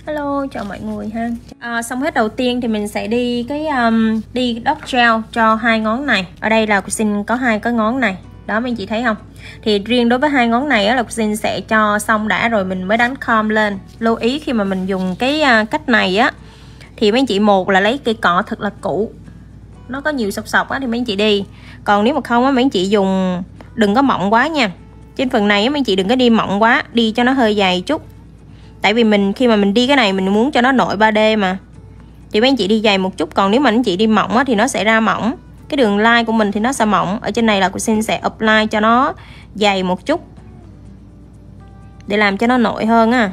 Hello, chào mọi người ha. Xong hết đầu tiên thì mình sẽ đi đi dot gel cho hai ngón này. Ở đây là Xin có hai cái ngón này. Đó mấy anh chị thấy không? Thì riêng đối với hai ngón này á, là Xin sẽ cho xong đã rồi mình mới đánh comb lên. Lưu ý khi mà mình dùng cái cách này á thì mấy anh chị, một là lấy cây cọ thật là cũ, nó có nhiều sọc á thì mấy anh chị đi. Còn nếu mà không á, mấy anh chị dùng đừng có mỏng quá nha. Trên phần này á, mấy anh chị đừng có đi mỏng quá, đi cho nó hơi dày chút. Tại vì khi mà mình đi cái này mình muốn cho nó nội 3D mà, thì mấy anh chị đi dày một chút. Còn nếu mà anh chị đi mỏng á, thì nó sẽ ra mỏng. Cái đường line của mình thì nó sẽ mỏng. Ở trên này là Xin sẽ apply cho nó dày một chút để làm cho nó nội hơn á.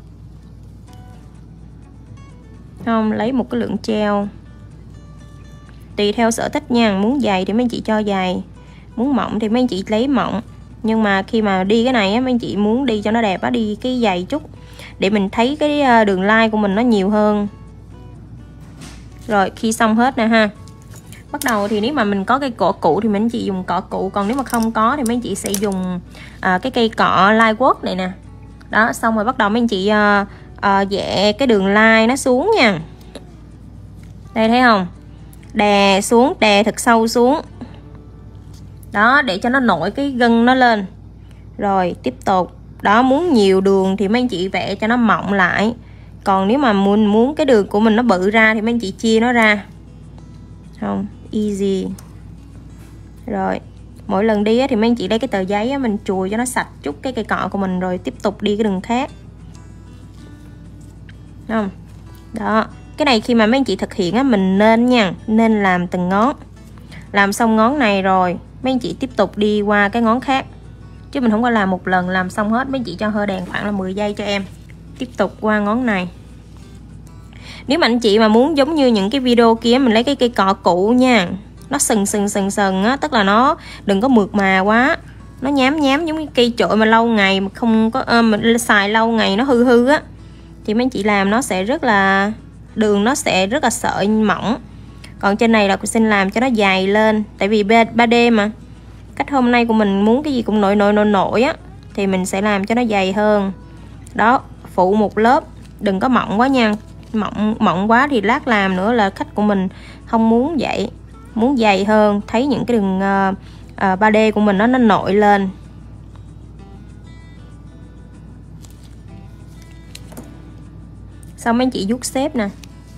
Không, lấy một cái lượng gel tùy theo sở thích nha. Muốn dày thì mấy anh chị cho dày, muốn mỏng thì mấy anh chị lấy mỏng. Nhưng mà khi mà đi cái này á, mấy anh chị muốn đi cho nó đẹp á, đi cái dày chút để mình thấy cái đường line của mình nó nhiều hơn. Rồi khi xong hết nè ha, bắt đầu thì nếu mà mình có cây cọ cũ thì mình chỉ dùng cọ cũ. Còn nếu mà không có thì mấy anh chị sẽ dùng cái cây cọ Lightwork này nè. Đó, xong rồi bắt đầu mấy anh chị vẽ cái đường line nó xuống nha. Đây thấy không? Đè xuống, đè thật sâu xuống. Đó, để cho nó nổi cái gân nó lên. Rồi tiếp tục. Đó, muốn nhiều đường thì mấy anh chị vẽ cho nó mỏng lại. Còn nếu mà muốn cái đường của mình nó bự ra thì mấy anh chị chia nó ra. Không, easy. Rồi, mỗi lần đi thì mấy anh chị lấy cái tờ giấy mình chùi cho nó sạch chút cái cây cọ của mình, rồi tiếp tục đi cái đường khác. Không? Đó, cái này khi mà mấy anh chị thực hiện á, mình nên làm từng ngón. Làm xong ngón này rồi mấy anh chị tiếp tục đi qua cái ngón khác, chứ mình không có làm một lần làm xong hết. Mấy anh chị cho hơi đèn khoảng là 10 giây cho em. Tiếp tục qua ngón này. Nếu mà anh chị mà muốn giống như những cái video kia, mình lấy cái cây cọ cũ nha, nó sừng á, tức là nó đừng có mượt mà quá, nó nhám giống cái cây chổi mà lâu ngày mà không có mình xài lâu ngày nó hư á, thì mấy anh chị làm nó sẽ rất là đường, nó sẽ rất là sợi mỏng. Còn trên này là Xin làm cho nó dày lên, tại vì 3D mà. Cách hôm nay của mình muốn cái gì cũng nổi á, thì mình sẽ làm cho nó dày hơn. Đó, phụ một lớp, đừng có mỏng quá nha. Mỏng quá thì lát làm nữa là khách của mình không muốn vậy. Muốn dày hơn, thấy những cái đường 3D của mình nó nổi lên. Xong mấy anh chị vuốt xếp nè.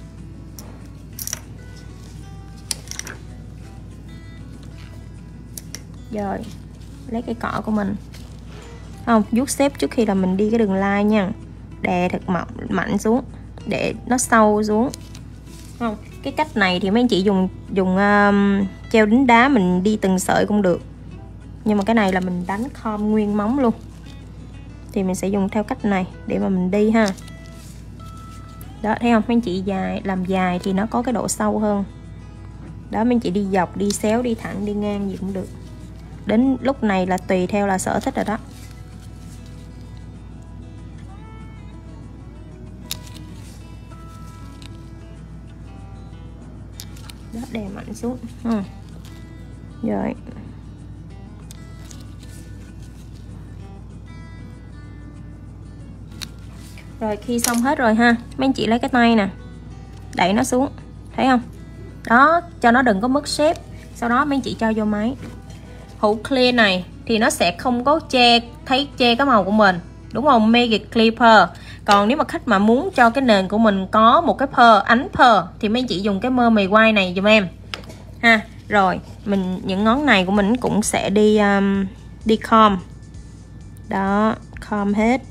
Rồi, lấy cái cọ của mình. Không, vuốt xếp trước khi là mình đi cái đường line nha. Đè thật mạnh xuống để nó sâu xuống. Không, cái cách này thì mấy anh chị dùng treo đính đá mình đi từng sợi cũng được. Nhưng mà cái này là mình đánh comb nguyên móng luôn, thì mình sẽ dùng theo cách này để mà mình đi ha. Đó, thấy không? Mấy anh chị làm dài thì nó có cái độ sâu hơn. Đó, mấy anh chị đi dọc, đi xéo, đi thẳng, đi ngang gì cũng được. Đến lúc này là tùy theo là sở thích rồi đó. Đó, đè mạnh xuống. Rồi. Rồi khi xong hết rồi ha, mấy anh chị lấy cái tay nè, đẩy nó xuống, thấy không? Đó, cho nó đừng có mất shape. Sau đó mấy anh chị cho vô máy. Hũ clear này thì nó sẽ không có che cái màu của mình, đúng không? Make it clear pearl. Còn nếu mà khách mà muốn cho cái nền của mình có một cái ánh pearl thì mấy anh chị dùng cái mermaid white này giùm em ha. Rồi những ngón này của mình cũng sẽ đi comb. Đó, comb hết.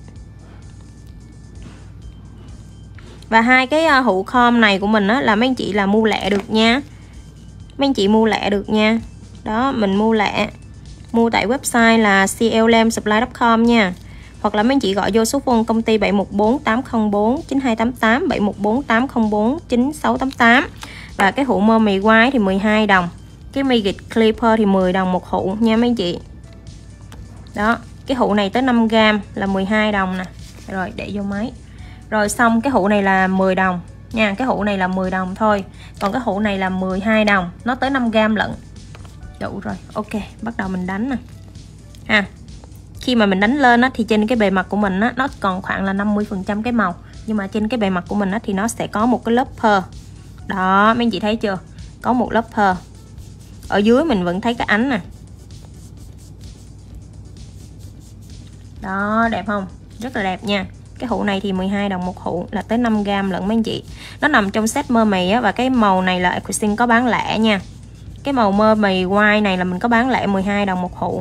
Và hai cái hũ comb này của mình á, là mấy anh chị là mua lẹ được nha. Mấy anh chị mua lẹ được nha. Đó, mình mua lẹ, mua tại website là clmsupply.com nha. Hoặc là mấy anh chị gọi vô số phone công ty 714 804 9288, 714 804 9688. Và cái hũ mermaid white thì 12 đồng. Cái Make It Clipper thì 10 đồng một hũ nha mấy anh chị. Đó, cái hũ này tới 5g là 12 đồng nè. Rồi để vô máy. Rồi xong cái hũ này là 10 đồng nha. Cái hũ này là 10 đồng thôi. Còn cái hũ này là 12 đồng. Nó tới 5g lận. Đủ rồi, ok, bắt đầu mình đánh nè ha. Khi mà mình đánh lên á, thì trên cái bề mặt của mình á, nó còn khoảng là 50% cái màu. nhưng mà trên cái bề mặt của mình á, thì nó sẽ có một cái lớp pearl. Đó, mấy anh chị thấy chưa? Có một lớp pearl. Ở dưới mình vẫn thấy cái ánh nè. Đó, đẹp không? Rất là đẹp nha. Cái hũ này thì 12 đồng một hũ, là tới 5g lận mấy anh chị. Nó nằm trong set mermaid á, và cái màu này là Aquaxin có bán lẻ nha. Cái màu mermaid white này là mình có bán lẻ 12 đồng một hũ.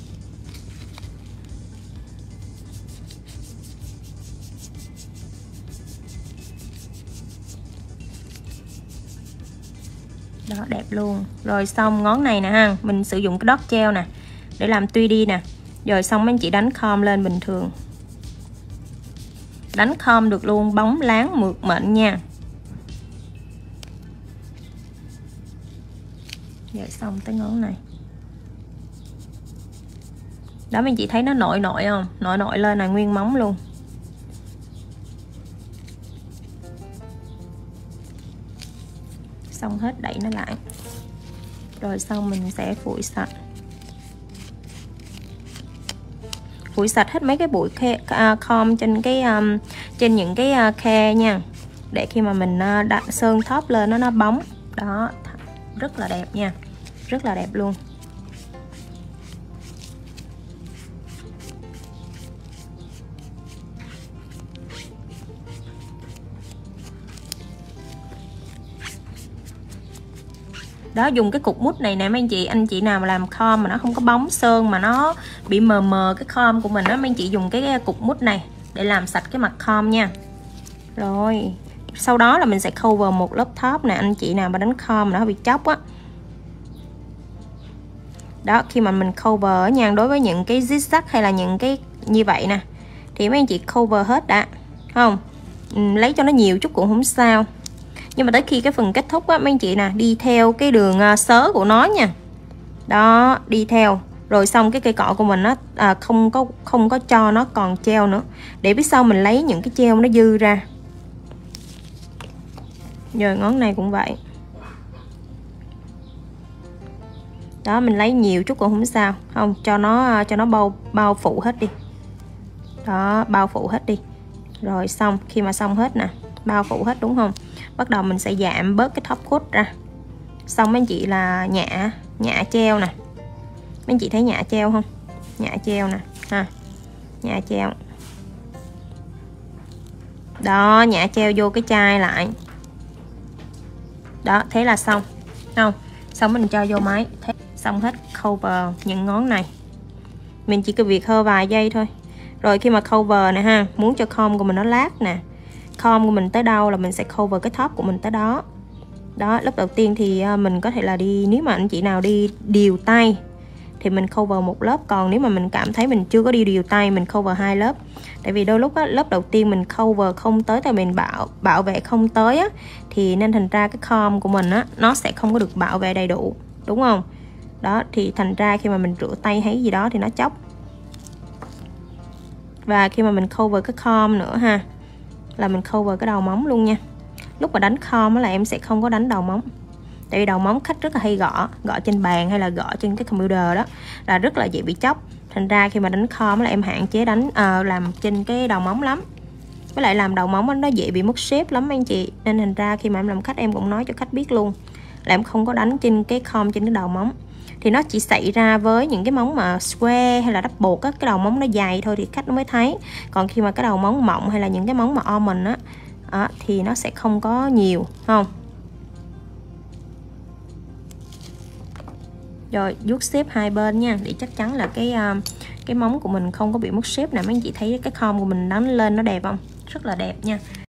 Đó, đẹp luôn. Rồi xong ngón này nè ha, mình sử dụng cái dot gel nè để làm 3D nè. Rồi xong mấy anh chị đánh comb lên bình thường. Đánh comb được luôn, bóng láng mượt mịn nha. Rồi xong tới ngón này. Đó mấy anh chị thấy nó nổi không? Nổi lên là nguyên móng luôn. Xong hết đậy nó lại. Rồi xong mình sẽ phủi sạch. Phủi sạch hết mấy cái bụi comb trên cái trên những cái khe nha, để khi mà mình đặt sơn top lên nó bóng. Đó, rất là đẹp nha, rất là đẹp luôn. Đó, dùng cái cục mút này nè mấy anh chị nào mà làm comb mà nó không có bóng sơn, mà nó bị mờ cái comb của mình đó, mấy anh chị dùng cái cục mút này để làm sạch cái mặt comb nha. Rồi sau đó là mình sẽ cover một lớp top nè, anh chị nào mà đánh comb mà nó bị chóc á. Đó, khi mà mình cover nha, đối với những cái zigzag hay là những cái như vậy nè, thì mấy anh chị cover hết đã, không lấy cho nó nhiều chút cũng không sao. Nhưng mà tới khi cái phần kết thúc á, mấy anh chị nè, đi theo cái đường xớ của nó nha. Đó, đi theo. Rồi xong cái cây cọ của mình á, không có cho nó còn treo nữa, để biết sau mình lấy những cái treo nó dư ra. Rồi ngón này cũng vậy. Đó, mình lấy nhiều chút cũng không sao, không cho nó bao phủ hết đi. Đó, bao phủ hết đi. Rồi xong, khi mà xong hết nè, bao phủ hết đúng không, bắt đầu mình sẽ giảm bớt cái top coat ra. Xong mấy anh chị là nhả treo nè, mấy anh chị thấy nhả treo không? Nhả treo nè ha, nhả treo. Đó, nhả treo vô cái chai lại. Đó, thế là xong không? Xong mình cho vô máy. Xong hết cover những ngón này. Mình chỉ cần việc hơi vài giây thôi. Rồi khi mà cover nè ha, muốn cho comb của mình nó lát nè, comb của mình tới đâu là mình sẽ cover cái top của mình tới đó. Đó, lớp đầu tiên thì mình có thể là đi, nếu mà anh chị nào đi đều tay thì mình cover một lớp, còn nếu mà mình cảm thấy mình chưa có đi đều tay, mình cover 2 lớp. Tại vì đôi lúc á, lớp đầu tiên mình cover không tới, tại mình bảo vệ không tới á, thì nên thành ra cái comb của mình á, nó sẽ không có được bảo vệ đầy đủ, đúng không? Đó, thì thành ra khi mà mình rửa tay hay gì đó thì nó chóc. Và khi mà mình cover cái comb nữa ha, là mình cover cái đầu móng luôn nha. Lúc mà đánh comb là em sẽ không có đánh đầu móng, tại vì đầu móng khách rất là hay gõ trên bàn hay là gõ trên cái computer, đó là rất là dễ bị chóc. Thành ra khi mà đánh comb là em hạn chế đánh làm trên cái đầu móng lắm. Với lại làm đầu móng nó dễ bị mất shape lắm anh chị, nên thành ra khi mà em làm khách em cũng nói cho khách biết luôn là em không có đánh trên cái comb trên cái đầu móng. Thì nó chỉ xảy ra với những cái móng mà square hay là double á, cái đầu móng nó dài thôi thì khách nó mới thấy. Còn khi mà cái đầu móng mỏng hay là những cái móng mà almond á, thì nó sẽ không có nhiều, không? Rồi vuốt shape hai bên nha, để chắc chắn là cái móng của mình không có bị mất shape nè. Mấy anh chị thấy cái comb của mình đánh lên nó đẹp không? Rất là đẹp nha.